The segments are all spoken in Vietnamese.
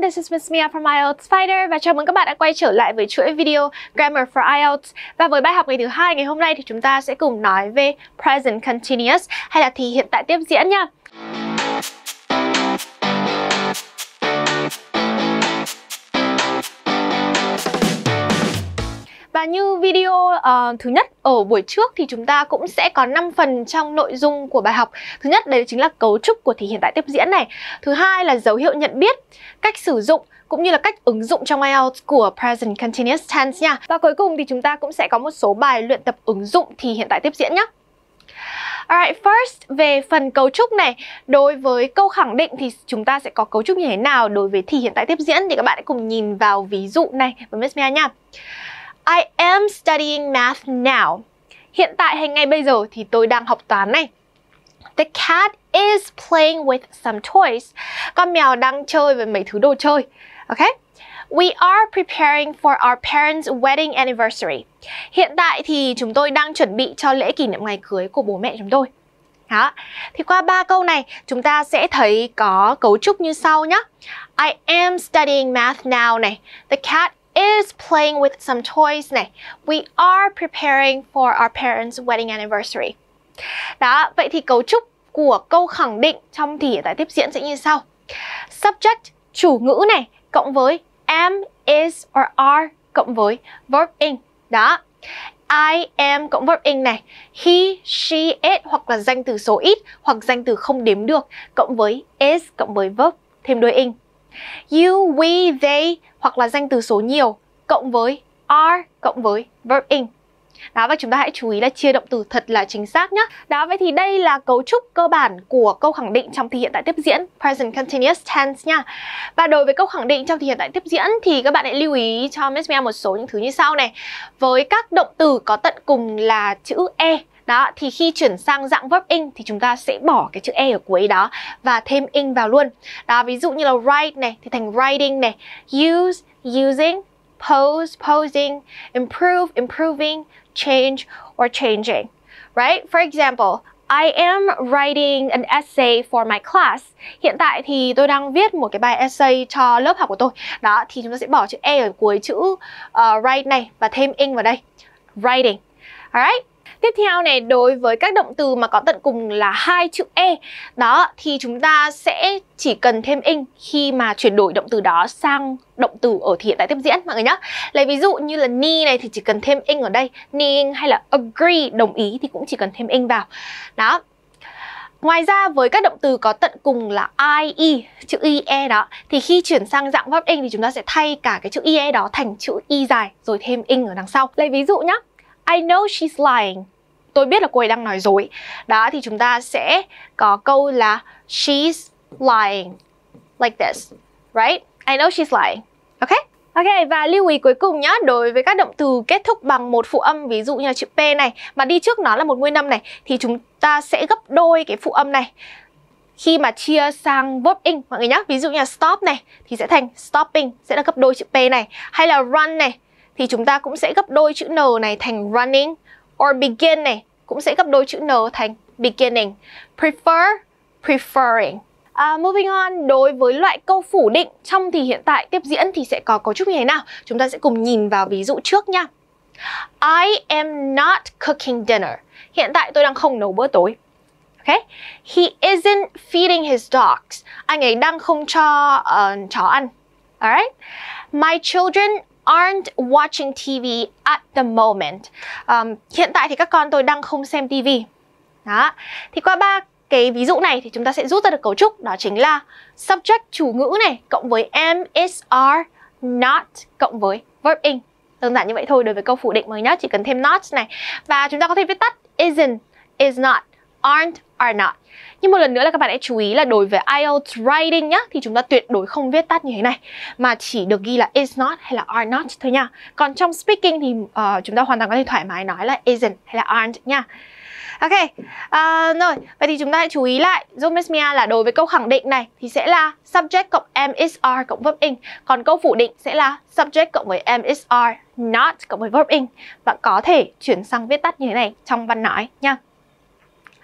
this is Miss Mia from IELTS Fighter và chào mừng các bạn đã quay trở lại với chuỗi video Grammar for IELTS. Và với bài học ngày thứ hai ngày hôm nay thì chúng ta sẽ cùng nói về Present Continuous hay là thì hiện tại tiếp diễn nha. Và như video thứ nhất ở buổi trước thì chúng ta cũng sẽ có 5 phần trong nội dung của bài học. Thứ nhất đấy chính là cấu trúc của thì hiện tại tiếp diễn này. Thứ hai là dấu hiệu nhận biết, cách sử dụng cũng như là cách ứng dụng trong IELTS của Present Continuous Tense nha. Và cuối cùng thì chúng ta cũng sẽ có một số bài luyện tập ứng dụng thì hiện tại tiếp diễn nhé. Alright, first về phần cấu trúc này, đối với câu khẳng định thì chúng ta sẽ có cấu trúc như thế nào đối với thì hiện tại tiếp diễn thì các bạn hãy cùng nhìn vào ví dụ này với Miss Mia nha. I am studying math now. Hiện tại hay ngay bây giờ thì tôi đang học toán này. The cat is playing with some toys. Con mèo đang chơi với mấy thứ đồ chơi. Okay? We are preparing for our parents' wedding anniversary. Hiện tại thì chúng tôi đang chuẩn bị cho lễ kỷ niệm ngày cưới của bố mẹ chúng tôi. Đó. Thì qua 3 câu này chúng ta sẽ thấy có cấu trúc như sau nhé. I am studying math now này. The cat is playing with some toys này. We are preparing for our parents' wedding anniversary. Đó, vậy thì cấu trúc của câu khẳng định trong thì hiện tại tiếp diễn sẽ như sau. Subject, chủ ngữ này, cộng với am, is or are cộng với verb in. Đó. I am cộng verb in này. He, she, it hoặc là danh từ số ít hoặc danh từ không đếm được cộng với is cộng với verb thêm đuôi in. You, we, they hoặc là danh từ số nhiều cộng với are cộng với verb in. Đó, và chúng ta hãy chú ý là chia động từ thật là chính xác nhé. Đó, vậy thì đây là cấu trúc cơ bản của câu khẳng định trong thì hiện tại tiếp diễn Present Continuous Tense nha. Và đối với câu khẳng định trong thì hiện tại tiếp diễn thì các bạn hãy lưu ý cho Miss Mia một số những thứ như sau này. Với các động từ có tận cùng là chữ e, đó, thì khi chuyển sang dạng verb in thì chúng ta sẽ bỏ cái chữ e ở cuối đó và thêm in vào luôn. Đó, ví dụ như là write này thì thành writing này, use, using, pose, posing, improve, improving, change or changing. Right? For example, I am writing an essay for my class. Hiện tại thì tôi đang viết một cái bài essay cho lớp học của tôi. Đó, thì chúng ta sẽ bỏ chữ e ở cuối chữ write này và thêm in vào đây. Writing. Alright? Tiếp theo này, đối với các động từ mà có tận cùng là 2 chữ e, đó thì chúng ta sẽ chỉ cần thêm in khi mà chuyển đổi động từ đó sang động từ ở thì hiện tại tiếp diễn mọi người nhé. Lấy ví dụ như là knee này thì chỉ cần thêm in ở đây, kneeing, hay là agree, đồng ý thì cũng chỉ cần thêm in vào. Đó. Ngoài ra với các động từ có tận cùng là ie, chữ ie đó, thì khi chuyển sang dạng verb in thì chúng ta sẽ thay cả cái chữ ie đó thành chữ y dài rồi thêm in ở đằng sau. Lấy ví dụ nhé. I know she's lying. Tôi biết là cô ấy đang nói dối. Đó thì chúng ta sẽ có câu là she's lying. Like this. Right? I know she's lying. Ok? Ok, và lưu ý cuối cùng nhá, đối với các động từ kết thúc bằng một phụ âm, ví dụ như là chữ P này, mà đi trước nó là một nguyên âm này, thì chúng ta sẽ gấp đôi cái phụ âm này khi mà chia sang verb in mọi người nhé. Ví dụ như là stop này thì sẽ thành stopping, sẽ là gấp đôi chữ P này. Hay là run này thì chúng ta cũng sẽ gấp đôi chữ N này thành running. Or begin này cũng sẽ gấp đôi chữ N thành beginning. Prefer, preferring. Moving on, đối với loại câu phủ định trong thì hiện tại tiếp diễn thì sẽ có cấu trúc như thế nào? Chúng ta sẽ cùng nhìn vào ví dụ trước nha. I am not cooking dinner. Hiện tại tôi đang không nấu bữa tối. Okay? He isn't feeding his dogs. Anh ấy đang không cho chó ăn. Alright? My children aren't watching TV at the moment. Hiện tại thì các con tôi đang không xem TV. Đó. Thì qua 3 cái ví dụ này thì chúng ta sẽ rút ra được cấu trúc, đó chính là subject, chủ ngữ này cộng với am, is, are, not cộng với verb in. Đơn giản như vậy thôi đối với câu phủ định mới nhất, chỉ cần thêm not này. Và chúng ta có thể viết tắt isn't, is not, aren't, are not. Nhưng một lần nữa là các bạn hãy chú ý là đối với IELTS writing nhá, thì chúng ta tuyệt đối không viết tắt như thế này, mà chỉ được ghi là is not hay là are not thôi nha. Còn trong speaking thì chúng ta hoàn toàn có thể thoải mái nói là isn't hay là aren't nha. Ok, rồi, vậy thì chúng ta hãy chú ý lại giúp Miss Mia là đối với câu khẳng định này thì sẽ là subject cộng am, is, are cộng verb in. Còn câu phủ định sẽ là subject cộng với am, is, are, not cộng với verb in. Bạn có thể chuyển sang viết tắt như thế này trong văn nói nha.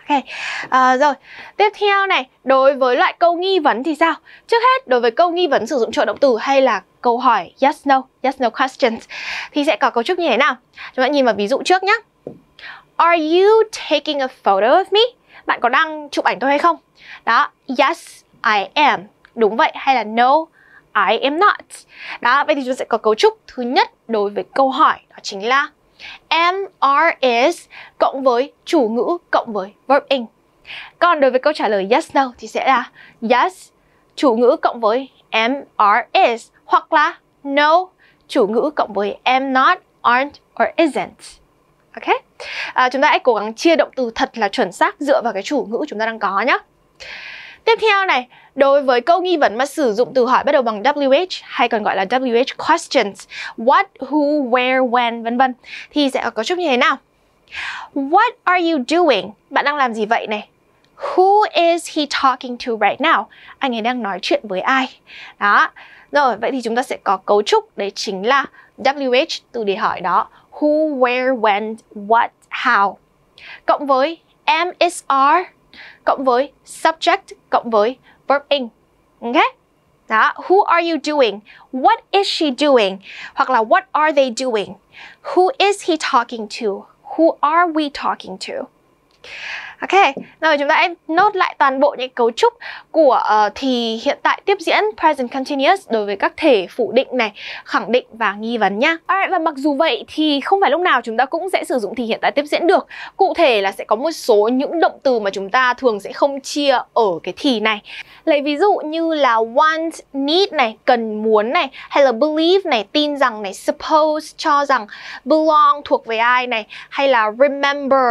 Ok, rồi, tiếp theo này, đối với loại câu nghi vấn thì sao? Trước hết, đối với câu nghi vấn sử dụng trợ động từ hay là câu hỏi yes no questions thì sẽ có cấu trúc như thế nào? Chúng ta nhìn vào ví dụ trước nhé. Are you taking a photo of me? Bạn có đang chụp ảnh tôi hay không? Đó, yes, I am. Đúng vậy, hay là no, I am not. Đó, vậy thì chúng ta sẽ có cấu trúc thứ nhất đối với câu hỏi, đó chính là am, are, is cộng với chủ ngữ cộng với verb in. Còn đối với câu trả lời yes, no thì sẽ là yes, chủ ngữ cộng với am, are, is, hoặc là no, chủ ngữ cộng với am not, aren't, or isn't. Ok, chúng ta hãy cố gắng chia động từ thật là chuẩn xác dựa vào cái chủ ngữ chúng ta đang có nhé. Tiếp theo này, đối với câu nghi vấn mà sử dụng từ hỏi bắt đầu bằng WH hay còn gọi là WH questions, what, who, where, when, vân vân thì sẽ có cấu trúc như thế nào? What are you doing? Bạn đang làm gì vậy này? Who is he talking to right now? Anh ấy đang nói chuyện với ai? Đó. Rồi, vậy thì chúng ta sẽ có cấu trúc đấy chính là WH từ đề hỏi đó. Who, where, when, what, how. Cộng với am, is, are cộng với subject cộng với verb in. Ok? Đó, who are you doing? What is she doing? Hoặc là what are they doing? Who is he talking to? Who are we talking to? Ok, rồi chúng ta hãy nốt lại toàn bộ những cấu trúc của thì hiện tại tiếp diễn present continuous đối với các thể phủ định này, khẳng định và nghi vấn nhá. Và mặc dù vậy thì không phải lúc nào chúng ta cũng sẽ sử dụng thì hiện tại tiếp diễn được. Cụ thể là sẽ có một số những động từ mà chúng ta thường sẽ không chia ở cái thì này. Lấy ví dụ như là want, need này, cần muốn này, hay là believe này, tin rằng này, suppose, cho rằng, belong, thuộc về ai này, hay là remember,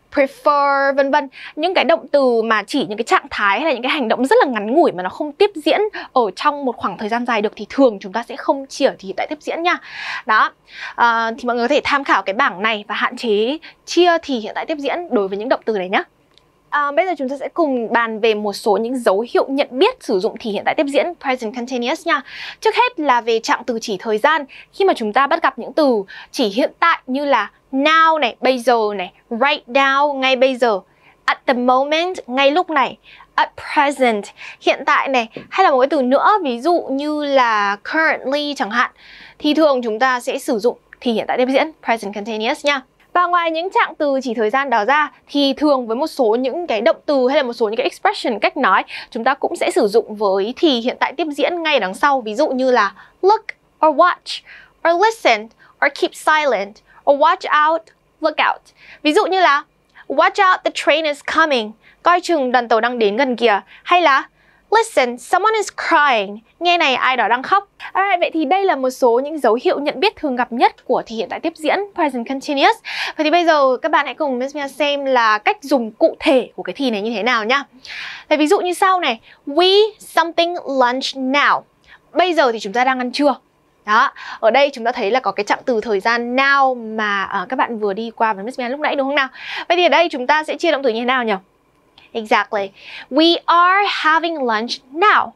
prefer, vân vân. Những cái động từ mà chỉ những cái trạng thái hay là những cái hành động rất là ngắn ngủi mà nó không tiếp diễn ở trong một khoảng thời gian dài được thì thường chúng ta sẽ không chia thì hiện tại tiếp diễn nha. Đó, thì mọi người có thể tham khảo cái bảng này và hạn chế chia thì hiện tại tiếp diễn đối với những động từ này nhé. Bây giờ chúng ta sẽ cùng bàn về một số những dấu hiệu nhận biết sử dụng thì hiện tại tiếp diễn present continuous nha. Trước hết là về trạng từ chỉ thời gian. Khi mà chúng ta bắt gặp những từ chỉ hiện tại như là now này, bây giờ này, right now, ngay bây giờ, at the moment, ngay lúc này, at present, hiện tại này, hay là một cái từ nữa ví dụ như là currently chẳng hạn, thì thường chúng ta sẽ sử dụng thì hiện tại tiếp diễn present continuous nha. Và ngoài những trạng từ chỉ thời gian đó ra thì thường với một số những cái động từ hay là một số những cái expression, cách nói, chúng ta cũng sẽ sử dụng với thì hiện tại tiếp diễn ngay đằng sau. Ví dụ như là look or watch, or listen, or keep silent, or watch out, look out. Ví dụ như là watch out, the train is coming, coi chừng đoàn tàu đang đến gần kìa. Hay là listen, someone is crying, nghe này ai đó đang khóc. Vậy thì đây là một số những dấu hiệu nhận biết thường gặp nhất của thì hiện tại tiếp diễn present continuous. Vậy thì bây giờ các bạn hãy cùng Miss Mia xem là cách dùng cụ thể của cái thì này như thế nào nhá. Ví dụ như sau này, we something lunch now. Bây giờ thì chúng ta đang ăn trưa. Đó, ở đây chúng ta thấy là có cái trạng từ thời gian now mà các bạn vừa đi qua với Miss Mia lúc nãy đúng không nào? Vậy thì ở đây chúng ta sẽ chia động từ như thế nào nhỉ? Exactly. We are having lunch now.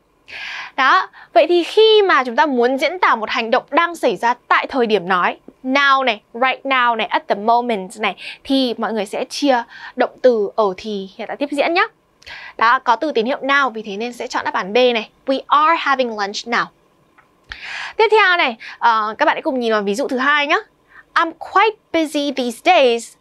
Đó, vậy thì khi mà chúng ta muốn diễn tả một hành động đang xảy ra tại thời điểm nói, now này, right now này, at the moment này, thì mọi người sẽ chia động từ ở thì hiện tại tiếp diễn nhé. Đó, có từ tín hiệu now, vì thế nên sẽ chọn đáp án B này. We are having lunch now. Tiếp theo này, các bạn hãy cùng nhìn vào ví dụ thứ hai nhé. I'm quite busy these days.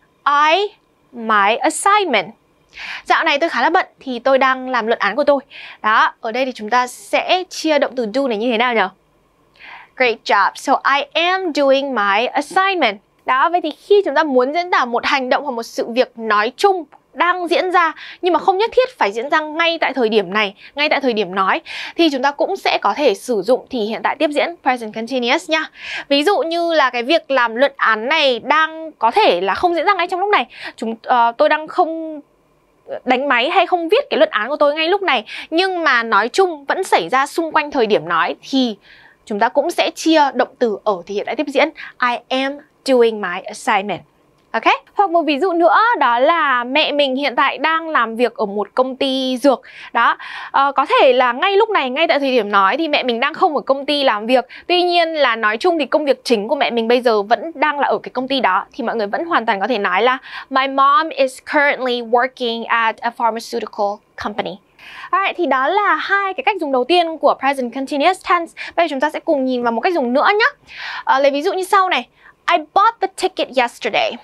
My assignment. Dạo này tôi khá là bận thì tôi đang làm luận án của tôi. Đó, ở đây thì chúng ta sẽ chia động từ do này như thế nào nhỉ? Great job. So I am doing my assignment. Đó, vậy thì khi chúng ta muốn diễn tả một hành động hoặc một sự việc nói chung đang diễn ra nhưng mà không nhất thiết phải diễn ra ngay tại thời điểm này, ngay tại thời điểm nói, thì chúng ta cũng sẽ có thể sử dụng thì hiện tại tiếp diễn present continuous nha. Ví dụ như là cái việc làm luận án này đang có thể là không diễn ra ngay trong lúc này. Tôi đang không đánh máy hay không viết cái luận án của tôi ngay lúc này, nhưng mà nói chung vẫn xảy ra xung quanh thời điểm nói, thì chúng ta cũng sẽ chia động từ ở thì hiện tại tiếp diễn I am doing my assignment. Ok, hoặc một ví dụ nữa đó là mẹ mình hiện tại đang làm việc ở một công ty dược. Đó, có thể là ngay lúc này, ngay tại thời điểm nói thì mẹ mình đang không ở công ty làm việc. Tuy nhiên là nói chung thì công việc chính của mẹ mình bây giờ vẫn đang là ở cái công ty đó. Thì mọi người vẫn hoàn toàn có thể nói là My mom is currently working at a pharmaceutical company. Alright, thì đó là hai cái cách dùng đầu tiên của present continuous tense. Bây giờ chúng ta sẽ cùng nhìn vào một cách dùng nữa nhé. Lấy ví dụ như sau này. I bought the ticket yesterday.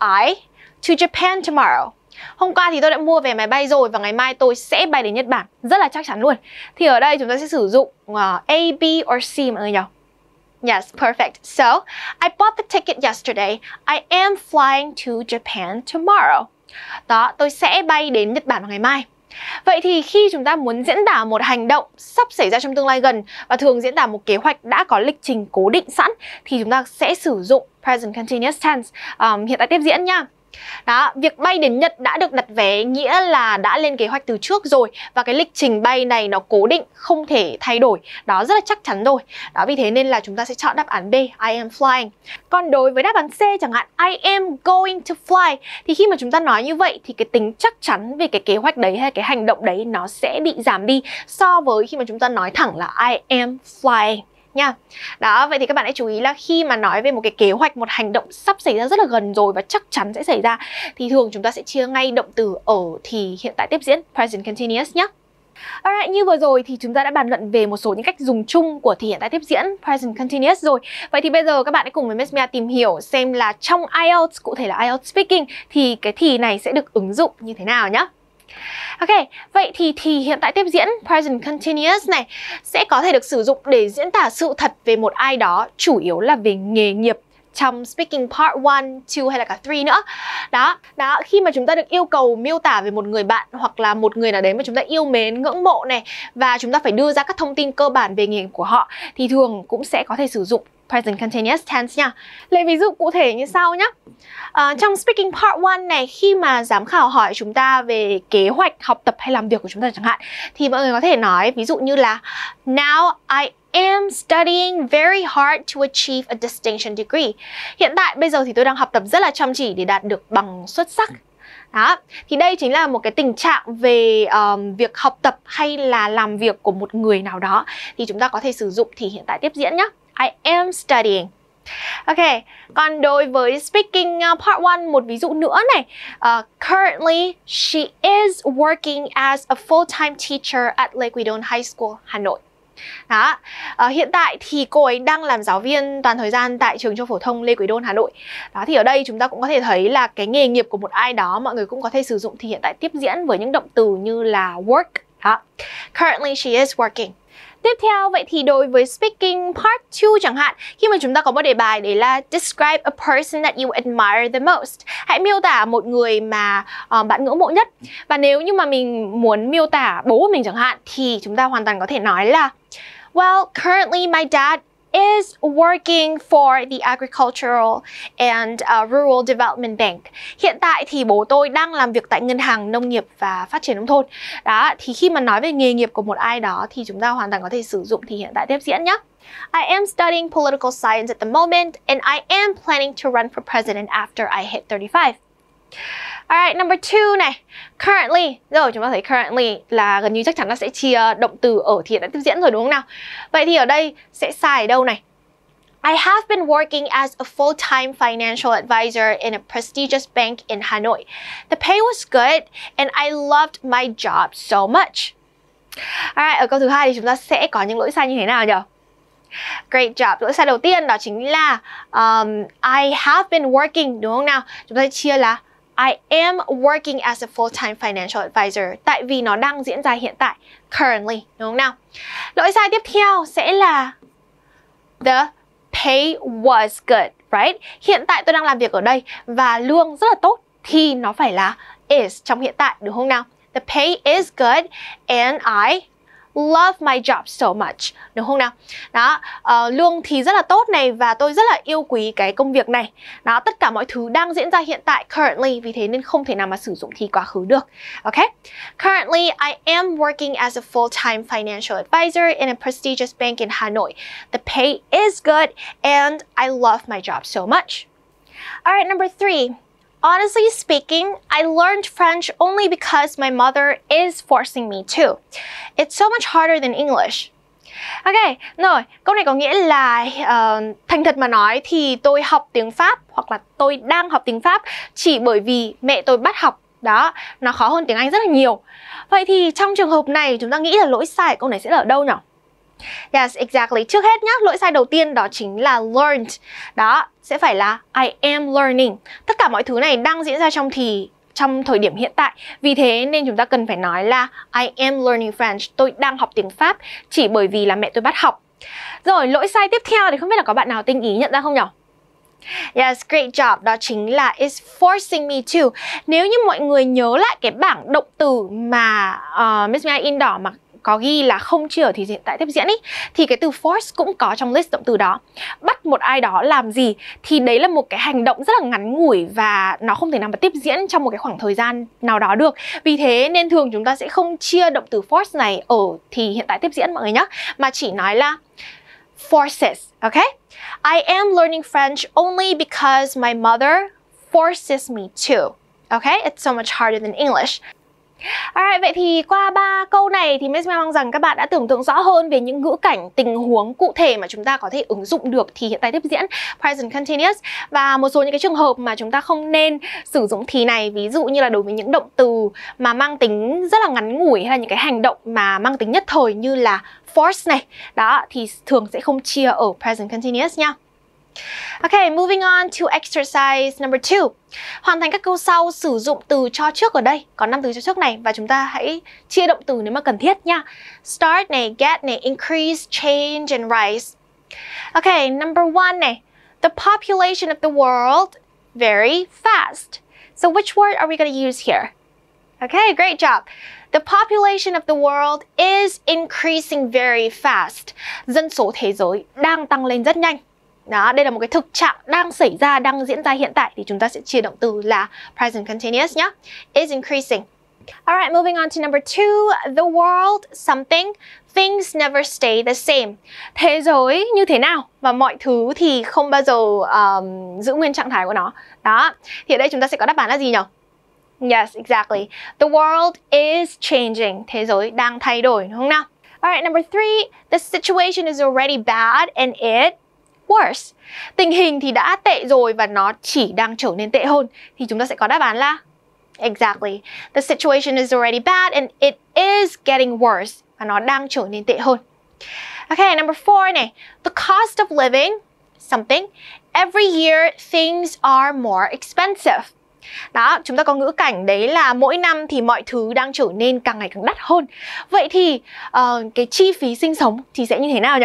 To Japan tomorrow. Hôm qua thì tôi đã mua vé máy bay rồi và ngày mai tôi sẽ bay đến Nhật Bản. Rất là chắc chắn luôn. Thì ở đây chúng ta sẽ sử dụng A, B or C mọi người nhỉ? Yes, perfect. So, I bought the ticket yesterday. I am flying to Japan tomorrow. Đó, tôi sẽ bay đến Nhật Bản vào ngày mai. Vậy thì khi chúng ta muốn diễn tả một hành động sắp xảy ra trong tương lai gần và thường diễn tả một kế hoạch đã có lịch trình cố định sẵn thì chúng ta sẽ sử dụng present continuous tense, hiện tại tiếp diễn nha. Đó, việc bay đến Nhật đã được đặt vé nghĩa là đã lên kế hoạch từ trước rồi và cái lịch trình bay này nó cố định, không thể thay đổi. Đó, rất là chắc chắn rồi. Đó, vì thế nên là chúng ta sẽ chọn đáp án B, I am flying. Còn đối với đáp án C chẳng hạn, I am going to fly, thì khi mà chúng ta nói như vậy thì cái tính chắc chắn về cái kế hoạch đấy hay cái hành động đấy nó sẽ bị giảm đi so với khi mà chúng ta nói thẳng là I am flying nha. Đó, vậy thì các bạn hãy chú ý là khi mà nói về một cái kế hoạch, một hành động sắp xảy ra rất là gần rồi và chắc chắn sẽ xảy ra thì thường chúng ta sẽ chia ngay động từ ở thì hiện tại tiếp diễn present continuous nhé. Alright, như vừa rồi thì chúng ta đã bàn luận về một số những cách dùng chung của thì hiện tại tiếp diễn present continuous rồi. Vậy thì bây giờ các bạn hãy cùng với Miss Mia tìm hiểu xem là trong IELTS, cụ thể là IELTS speaking, thì cái thì này sẽ được ứng dụng như thế nào nhé. Ok, vậy thì hiện tại tiếp diễn present continuous này sẽ có thể được sử dụng để diễn tả sự thật về một ai đó, chủ yếu là về nghề nghiệp trong speaking part 1, 2 hay là cả 3 nữa. Đó, khi mà chúng ta được yêu cầu miêu tả về một người bạn hoặc là một người nào đấy mà chúng ta yêu mến, ngưỡng mộ này và chúng ta phải đưa ra các thông tin cơ bản về nghề của họ thì thường cũng sẽ có thể sử dụng present continuous tense nha. Lấy ví dụ cụ thể như sau nhé. Trong speaking part 1 này, khi mà giám khảo hỏi chúng ta về kế hoạch học tập hay làm việc của chúng ta chẳng hạn, thì mọi người có thể nói ví dụ như là Now I am studying very hard to achieve a distinction degree. Hiện tại bây giờ thì tôi đang học tập rất là chăm chỉ để đạt được bằng xuất sắc. Đó, thì đây chính là một cái tình trạng về việc học tập hay là làm việc của một người nào đó thì chúng ta có thể sử dụng thì hiện tại tiếp diễn nhé. I am studying. Ok, còn đối với speaking part 1, một ví dụ nữa này. Currently, she is working as a full-time teacher at Lê Quý Đôn High School, Hà Nội. Đó, hiện tại thì cô ấy đang làm giáo viên toàn thời gian tại trường Trung học phổ thông Lê Quý Đôn, Hà Nội. Đó, thì ở đây chúng ta cũng có thể thấy là cái nghề nghiệp của một ai đó mọi người cũng có thể sử dụng thì hiện tại tiếp diễn với những động từ như là work. Đó, currently she is working. Tiếp theo, vậy thì đối với speaking part 2 chẳng hạn, khi mà chúng ta có một đề bài đấy là Describe a person that you admire the most. Hãy miêu tả một người mà bạn ngưỡng mộ nhất. Và nếu như mà mình muốn miêu tả bố của mình chẳng hạn thì chúng ta hoàn toàn có thể nói là Well, currently my dad is working for the Agricultural and Rural Development Bank. Hiện tại thì bố tôi đang làm việc tại Ngân hàng Nông nghiệp và Phát triển Nông thôn. Đó, thì khi mà nói về nghề nghiệp của một ai đó thì chúng ta hoàn toàn có thể sử dụng thì hiện tại tiếp diễn nhé. I am studying political science at the moment and I am planning to run for president after I hit 35. Alright, number 2 này, currently. Rồi, chúng ta thấy currently là gần như chắc chắn là sẽ chia động từ ở thì hiện tại tiếp diễn rồi đúng không nào? Vậy thì ở đây sẽ sai ở đâu này? I have been working as a full-time financial advisor in a prestigious bank in Hanoi. The pay was good and I loved my job so much. Alright, ở câu thứ hai thì chúng ta sẽ có những lỗi sai như thế nào nhỉ? Great job. Lỗi sai đầu tiên đó chính là I have been working, đúng không nào? Chúng ta sẽ chia là I am working as a full-time financial advisor, tại vì nó đang diễn ra hiện tại, currently, đúng không nào? Lỗi sai tiếp theo sẽ là the pay was good, right? Hiện tại tôi đang làm việc ở đây và lương rất là tốt thì nó phải là is trong hiện tại, đúng không nào? The pay is good and I love my job so much, đúng không nào? Đó, lương thì rất là tốt này và tôi rất là yêu quý cái công việc này. Đó, tất cả mọi thứ đang diễn ra hiện tại, currently, vì thế nên không thể nào mà sử dụng thì quá khứ được. Ok? Currently, I am working as a full-time financial advisor in a prestigious bank in Hanoi. The pay is good and I love my job so much. Alright, number 3. Honestly speaking, I learned French only because my mother is forcing me to. It's so much harder than English. Ok, rồi, câu này có nghĩa là thành thật mà nói thì tôi học tiếng Pháp hoặc là tôi đang học tiếng Pháp chỉ bởi vì mẹ tôi bắt học. Đó, nó khó hơn tiếng Anh rất là nhiều. Vậy thì trong trường hợp này chúng ta nghĩ là lỗi sai câu này sẽ là ở đâu nhỉ? Yes, exactly. Trước hết nhá, lỗi sai đầu tiên đó chính là learned. Đó, sẽ phải là I am learning. Tất cả mọi thứ này đang diễn ra trong thời điểm hiện tại. Vì thế nên chúng ta cần phải nói là I am learning French. Tôi đang học tiếng Pháp chỉ bởi vì là mẹ tôi bắt học. Rồi, lỗi sai tiếp theo thì không biết là có bạn nào tinh ý nhận ra không nhỉ? Yes, great job. Đó chính là is forcing me to. Nếu như mọi người nhớ lại cái bảng động từ mà Miss Mia in đỏ mà có ghi là không chia ở thì hiện tại tiếp diễn ý, thì cái từ force cũng có trong list động từ đó. Bắt một ai đó làm gì thì đấy là một cái hành động rất là ngắn ngủi và nó không thể nào mà tiếp diễn trong một cái khoảng thời gian nào đó được. Vì thế nên thường chúng ta sẽ không chia động từ force này ở thì hiện tại tiếp diễn mọi người nhé, mà chỉ nói là forces, ok? I am learning French only because my mother forces me to. Okay, it's so much harder than English. Alright, vậy thì qua 3 câu này thì Miss mong rằng các bạn đã tưởng tượng rõ hơn về những ngữ cảnh, tình huống cụ thể mà chúng ta có thể ứng dụng được thì hiện tại tiếp diễn present continuous và một số những cái trường hợp mà chúng ta không nên sử dụng thì này, ví dụ như là đối với những động từ mà mang tính rất là ngắn ngủi hay là những cái hành động mà mang tính nhất thời như là force này. Đó, thì thường sẽ không chia ở present continuous nha. Okay, moving on to exercise number 2. Hoàn thành các câu sau sử dụng từ cho trước ở đây. Có 5 từ cho trước này và chúng ta hãy chia động từ nếu mà cần thiết nha. Start này, get này, increase, change and rise. Okay, number 1 này. The population of the world very fast. So which word are we going to use here? Okay, great job. The population of the world is increasing very fast. Dân số thế giới đang tăng lên rất nhanh. Đó, đây là một cái thực trạng đang xảy ra, đang diễn ra hiện tại thì chúng ta sẽ chia động từ là present continuous nhé. Is increasing. Alright, moving on to number 2. The world, something, things never stay the same. Thế giới như thế nào và mọi thứ thì không bao giờ giữ nguyên trạng thái của nó. Đó, thì ở đây chúng ta sẽ có đáp án là gì nhỉ? Yes, exactly. The world is changing. Thế giới đang thay đổi, đúng không nào? Alright, number 3. The situation is already bad and it worse. Tình hình thì đã tệ rồi và nó chỉ đang trở nên tệ hơn. Thì chúng ta sẽ có đáp án là exactly. The situation is already bad and it is getting worse. Và nó đang trở nên tệ hơn. Okay, number 4 này. The cost of living, something. Every year things are more expensive. Đó, chúng ta có ngữ cảnh đấy là mỗi năm thì mọi thứ đang trở nên càng ngày càng đắt hơn. Vậy thì cái chi phí sinh sống thì sẽ như thế nào nhỉ?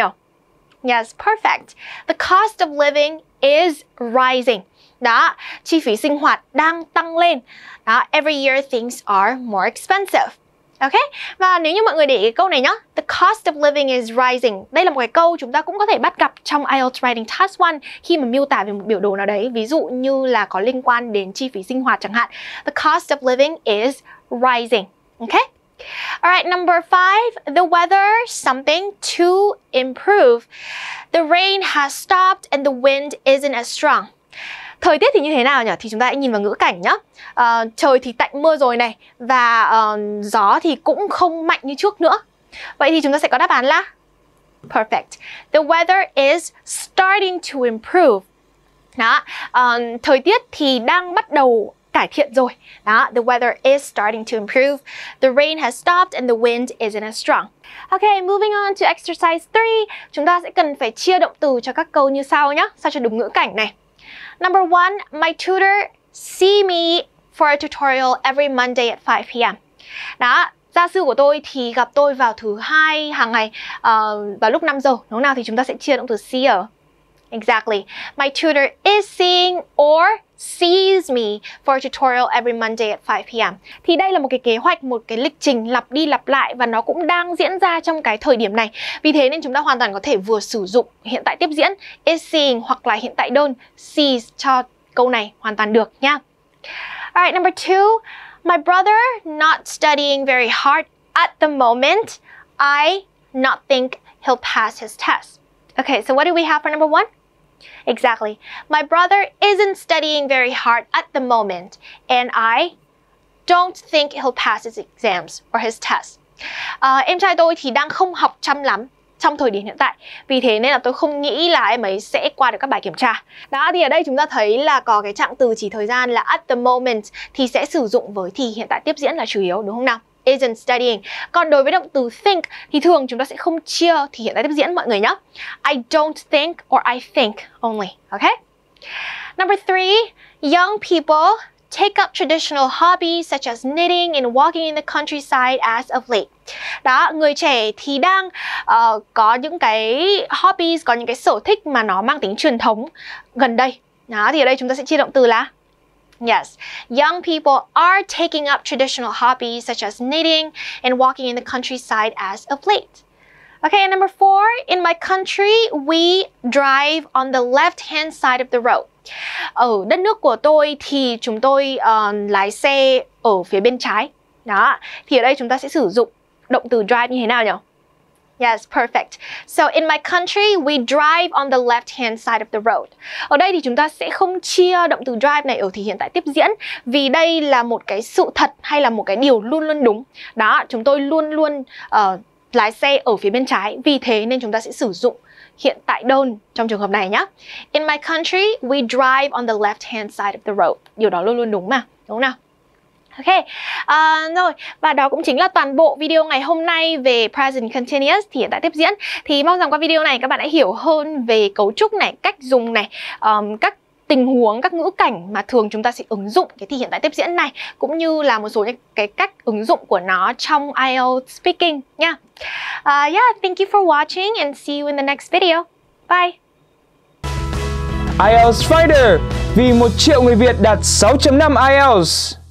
Yes, perfect. The cost of living is rising. Đó, chi phí sinh hoạt đang tăng lên. Đó, every year things are more expensive. Ok, và nếu như mọi người để ý cái câu này nhá, the cost of living is rising. Đây là một cái câu chúng ta cũng có thể bắt gặp trong IELTS Writing Task 1 khi mà miêu tả về một biểu đồ nào đấy. Ví dụ như là có liên quan đến chi phí sinh hoạt chẳng hạn. The cost of living is rising. Ok. Alright, number 5. The weather, something to improve. The rain has stopped and the wind isn't as strong. Thời tiết thì như thế nào nhỉ? Thì chúng ta hãy nhìn vào ngữ cảnh nhá. Trời thì tạnh mưa rồi này. Và gió thì cũng không mạnh như trước nữa. Vậy thì chúng ta sẽ có đáp án là perfect. The weather is starting to improve. Đó, thời tiết thì đang bắt đầu cải thiện rồi. Đó, the weather is starting to improve. The rain has stopped and the wind isn't as strong. Okay, moving on to exercise 3. Chúng ta sẽ cần phải chia động từ cho các câu như sau nhé, sao cho đúng ngữ cảnh này. Number 1, my tutor see me for a tutorial every Monday at 5 p.m. Đó, gia sư của tôi thì gặp tôi vào thứ Hai hàng ngày vào lúc 5 giờ. Đúng không nào? Thì chúng ta sẽ chia động từ see ở. Exactly. My tutor is seeing or sees me for a tutorial every Monday at 5 p.m. Thì đây là một cái kế hoạch, một cái lịch trình lặp đi lặp lại và nó cũng đang diễn ra trong cái thời điểm này. Vì thế nên chúng ta hoàn toàn có thể vừa sử dụng hiện tại tiếp diễn is seeing hoặc là hiện tại đơn sees cho câu này hoàn toàn được nha. Alright, number 2. My brother not studying very hard at the moment. I not think he'll pass his test. Okay, so what do we have for number 1? Exactly. My brother isn't studying very hard at the moment, and I don't think he'll pass his exams or his tests. Em trai tôi thì đang không học chăm lắm trong thời điểm hiện tại, vì thế nên là tôi không nghĩ là em ấy sẽ qua được các bài kiểm tra. Đó, thì ở đây chúng ta thấy là có cái trạng từ chỉ thời gian là at the moment thì sẽ sử dụng với thì hiện tại tiếp diễn là chủ yếu, đúng không nào? Isn't studying. Còn đối với động từ think thì thường chúng ta sẽ không chia thì hiện tại tiếp diễn mọi người nhé. I don't think or I think only. Okay? Number 3, young people take up traditional hobbies such as knitting and walking in the countryside as of late. Đó, người trẻ thì đang có những cái hobbies, có những cái sở thích mà nó mang tính truyền thống gần đây. Đó, thì ở đây chúng ta sẽ chia động từ là yes, young people are taking up traditional hobbies such as knitting and walking in the countryside as of late. Okay, and number 4, in my country, we drive on the left-hand side of the road. Ở đất nước của tôi thì chúng tôi lái xe ở phía bên trái. Đó, thì ở đây chúng ta sẽ sử dụng động từ drive như thế nào nhỉ? Yes, perfect. So in my country, we drive on the left-hand side of the road. Ở đây thì chúng ta sẽ không chia động từ drive này ở thì hiện tại tiếp diễn, vì đây là một cái sự thật hay là một cái điều luôn luôn đúng. Đó, chúng tôi luôn luôn lái xe ở phía bên trái, vì thế nên chúng ta sẽ sử dụng hiện tại đơn trong trường hợp này nhé. In my country, we drive on the left-hand side of the road. Điều đó luôn luôn đúng mà, đúng không nào? Ok, rồi, và đó cũng chính là toàn bộ video ngày hôm nay về present continuous thì hiện tại tiếp diễn. Thì mong rằng qua video này các bạn đã hiểu hơn về cấu trúc này, cách dùng này, các tình huống, các ngữ cảnh mà thường chúng ta sẽ ứng dụng cái thì hiện tại tiếp diễn này, cũng như là một số những cái cách ứng dụng của nó trong IELTS speaking nha. Yeah, thank you for watching and see you in the next video. Bye. IELTS Fighter, vì 1 triệu người Việt đạt 6.5 IELTS.